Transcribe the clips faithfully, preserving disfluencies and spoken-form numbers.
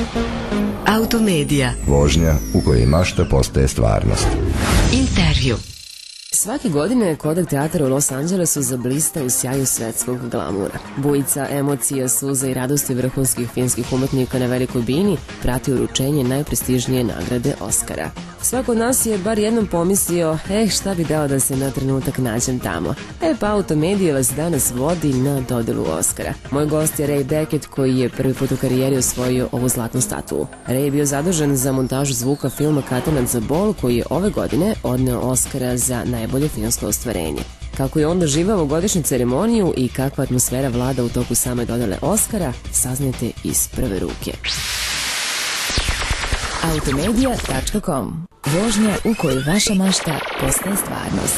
Automedia. Vožnja u kojoj mašta postaje stvarnost. Intervju. Svake godine Kodak teatar u Los Angelesu zablista u sjaju svetskog glamura. Bujica, emocija, suza i radosti vrhunskih finskih umetnika na velikoj bini prati uručenje najprestižnije nagrade Oscara. Svako od nas je bar jednom pomislio, eh, šta bi dao da se na trenutak nađem tamo. E pa Automedia vas danas vodi na dodelu Oscara. Moj gost je Ray Beckett, koji je prvi put u karijeri osvojio ovu zlatnu statuju. Ray je bio zadužen za montažu zvuka filma Katanac za bol, koji je ove godine odneo Oscara za najbolje filmsko ostvarenje. Kako je on doživao godišnju ceremoniju i kakva atmosfera vlada u toku same dodele Oscara, saznajte iz prve ruke. Automedia tačka com. Vožnja u kojoj vaša mašta postaje stvarnost.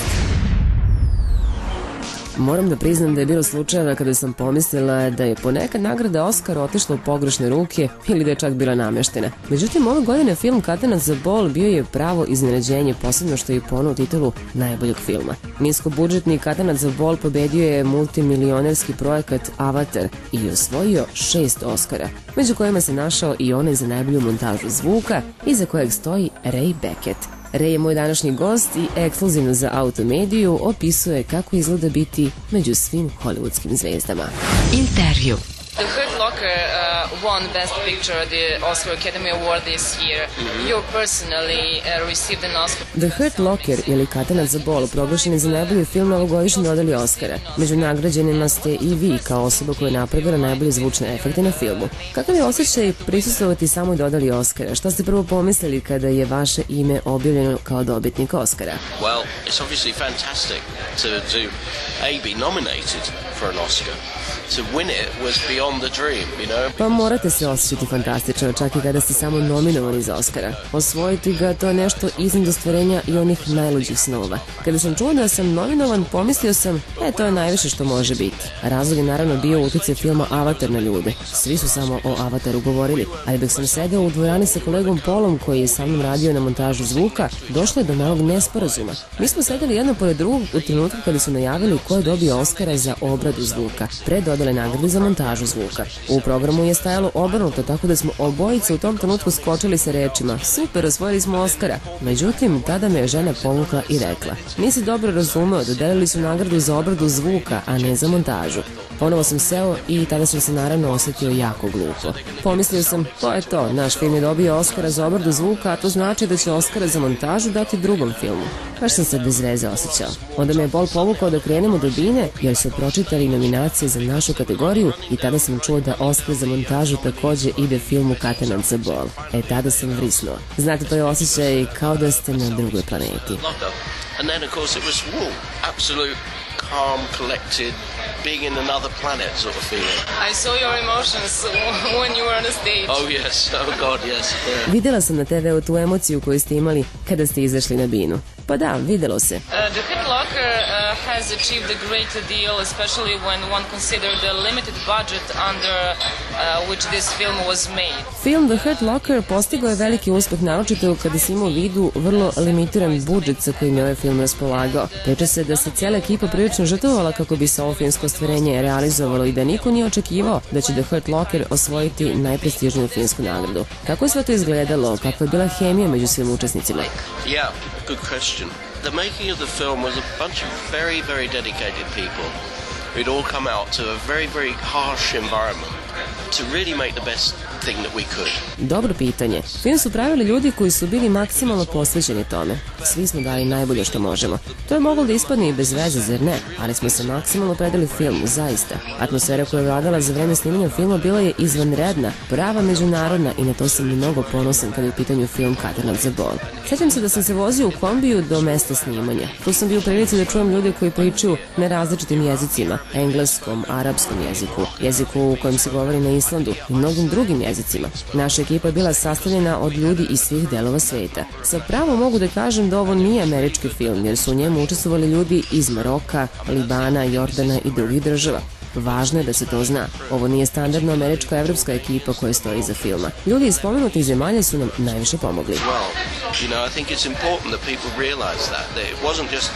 Moram da priznam da je bilo slučajeva kada sam pomislila da je ponekad nagrada Oscara otišla u pogrešne ruke ili da je čak bila nameštena. Međutim, ove godine film Katanac za bol bio je pravo iznenađenje, posebno što je ponuo titulu najboljeg filma. Niskobudžetni Katanac za bol pobedio je multimilionerski projekat Avatar i osvojio šest Oscara, među kojima se našao i onaj za najbolju montažu zvuka, iza kojeg stoji Ray Beckett. Ray je moj današnji gost i ekskluzivno za Automediju opisuje kako izgleda biti među svim hollywoodskim zvezdama. Intervju. The Hurt Locker uh, won Best Picture at the Oscar Academy Award this year. You personally uh, received an Oscar. The Hurt Locker ili Katanac za bol proglašen je za najbolji film na ovogodišnjoj dodeli Oscara. Među nagrađenima ste i vi kao osoba koja je napravila najbolje zvučne efekte na filmu. Kakav je osjećaj prisustvovati samoj dodeli Oscara? Šta ste prvo pomislili kada je vaše ime objavljeno kao dobitnik Oscara? Well, it's obviously fantastic to, to A, be nominated for an Oscar. To win it was beyond the dream, you know? Pa morate se osjećati fantastično, čak i kada ste samo nominovani za Oscara. Osvojiti ga, to je nešto iznad ostvarenja i onih najluđih snova. Kada sam čuo da sam nominovan, pomislio sam, e, to je najviše što može biti. Razlog je naravno bio utjecaj filma Avatar na ljude. Svi su samo o Avataru govorili, ali dok sam sedeo u dvorani sa kolegom Polom, koji je sa mnom radio na montažu zvuka, došlo je do malog nesporazuma. Mi smo sedeli jedno pored drugog u trenutku kada su najavili ko je dobio Oscara za obradu zvuka, pre dodele nagrade za montažu zvuka. U programu je stajalo obrnuto, tako da smo obojice u tom trenutku skočili sa rečima super, osvojili smo Oscara. Međutim, tada me je žena povukla i rekla, nisi dobro razumeo, dodelili su nagradu za obradu zvuka, a ne za montažu. Ponovo sam seo i tada sam se naravno osjetio jako glupo. Pomislio sam, to je to, naš film je dobio Oscara za obradu zvuka, a to znači da će Oscara za montažu dati drugom filmu. Baš sam se bez veze osjećao. Onda me je Pol povukao da krenemo do bine, jer su pročitali nominacije za našu kategoriju i tada sam čuo da Oscar za montažu takođe ide filmu Katanac za bol. E, tada sam vrisnuo. Znate, to je osjećaj kao da ste na drugoj planeti. And then, of course, it was whoa, absolute calm, collected, being in another planet sort of feeling. I saw your emotions when you were on the stage. Oh yes, oh god, yes. Yeah. Videla sam na te veu tu emociju koju ste imali kada ste izašli na binu. Pa da, videlo se. Uh, the Hurt Locker uh, has achieved a great deal, especially when one considered the limited budget under uh, which this film was made. Film The Hurt Locker postigao je veliki uspeh, naročito kada se ima u vidu vrlo limitiran budžet sa kojim je ovaj film raspolagao. Priča se da se cijela ekipa prilično žrtvovala kako bi se ovo filmsko ostvarenje realizovalo i da niko nije očekivao da će The Hurt Locker osvojiti najprestižniju filmsku nagradu. Kako je sve to izgledalo? Kakva je bila hemija među svim učesnicima? Yeah, good question. The making of the film was a bunch of very, very dedicated people who'd all come out to a very, very harsh environment to really make the best thing that we could. Dobro pitanje. Film su pravili ljudi koji su bili maksimalno posvećeni tome. Svi smo dali najbolje što možemo. To je moglo da ispadne i bez veze, zar ne? Ali smo se maksimalno predali filmu, zaista. Atmosfera koja je vladala za vreme snimanja filma bila je izvanredna, prava međunarodna i na to sam mnogo ponosan kada je u pitanju film Katanac za bol. Sjećam se da sam se vozio u kombiju do mesta snimanja. Tu sam bio u prilici da čujem ljude koji pričaju na različitim jezicima, engleskom, arapskom jeziku, jeziku u kojem se govori na Islandu i mnogim drugim jezicima. Naša ekipa je bila sastavljena od ljudi iz svih delova sveta. Sa pravom mogu da kažem da ovo nije američki film, jer su u njemu učestvovali ljudi iz Maroka, Libana, Jordana i drugih država. Važno je da se to zna. Ovo nije standardno američko-evropska ekipa koja stoji iza filma. Ljudi iz spomenutih zemalja su nam najviše pomogli. Well, you know, I think it's important that people realize that, that it wasn't just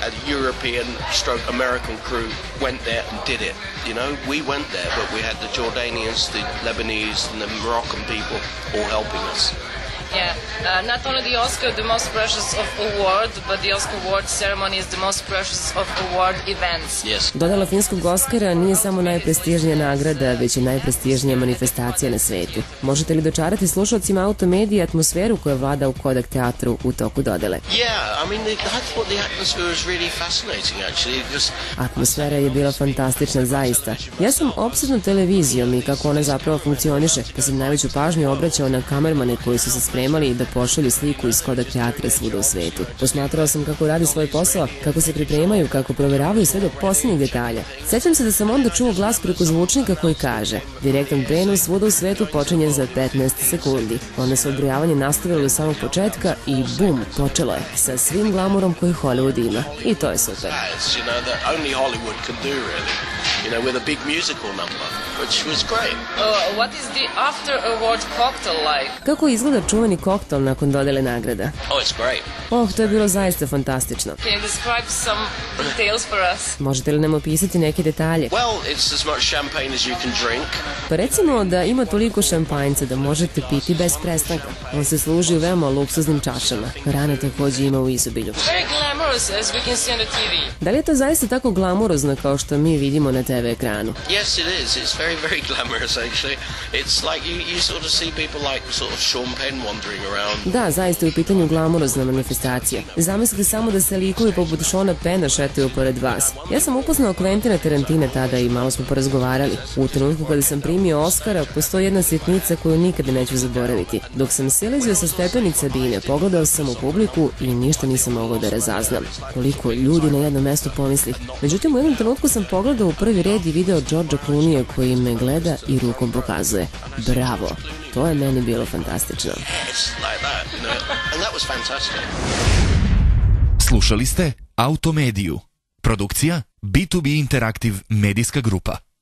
a European stroke American crew went there and did it. You know, we went there, but we had the Jordanians, the Lebanese, and the Moroccan people all helping us. Yeah, uh, not only the Oscar, the most precious of award, but the Oscar award ceremony is the most precious of award events. Yes. Dodala finskog Oscara nije samo najprestižnija nagrada, već i najprestižnija manifestacija na svetu. Možete li dočarati slušalcima Automedije atmosferu koja vlada u Kodak teatru u toku dodele? Yeah, I mean, I thought the atmosphere was really fascinating, actually. Just... Atmosfera je bila fantastična, zaista. Ja sam opsednut televizijom i kako ona zapravo funkcioniše, pa sam najveću pažnju obraćao na kamermane koji su se spremali da pošalju sliku iz Kodak teatra svuda u svetu. Posmatrao sam kako radi svoj posao, kako se pripremaju, kako proveravaju sve do posljednjih detalja. Sećam se da sam onda čuo glas preko zvučnika koji kaže: direktan prenos svuda u svetu počinje za petnaest sekundi. Onda se odbrojavanje nastavilo do samog početka i bum, počelo je sa svim glamurom koji Hollywood ima. I to je super. You know, that only Hollywood can do, really. You know, with a big musical number, which was great. Uh, what is the after award cocktail like? Kako izgleda čuveni koktel nakon dodele nagrada? Oh, it's great. Oh, to je bilo zaista fantastično. Can you describe some details for us? Možete li nam opisati neke detalje? Well, it's as much champagne as you can drink. Pa recimo da ima toliko šampanjca da možete piti bez prestanka. On se služi u veoma luksuznim čašama. Hrana takođe ima u izobilju. Very glamorous as we can see on the T V. Da li je to zaista tako glamurozno kao što mi vidimo na te ve ekranu? Yes, it is. It's very, very glamorous, actually. It's like you, you sort of see people like sort of Sean Penn wandering around. Da, zaista je u pitanju glamurozna manifestacija. Zamislite samo da se likovi poput Seana Penna šetaju pored vas. Ja sam upoznao Quentina Tarantina tada i malo smo porazgovarali. U trenutku kada sam primio Oscara, postoji jedna sitnica koju nikada neću zaboraviti. Dok sam silazio sa stepenica bine, pogledao sam u publiku i ništa nisam mogao da razaznam. Koliko ljudi na jednom mestu pomisli. Međutim, u jednom trenutku sam pogledao u prvi red i video Georgea Clooneyja koji me gleda i rukom pokazuje: bravo, to je meni bilo fantastično. Slušali ste Automediju. Produkcija B to B Interaktiv medijska grupa.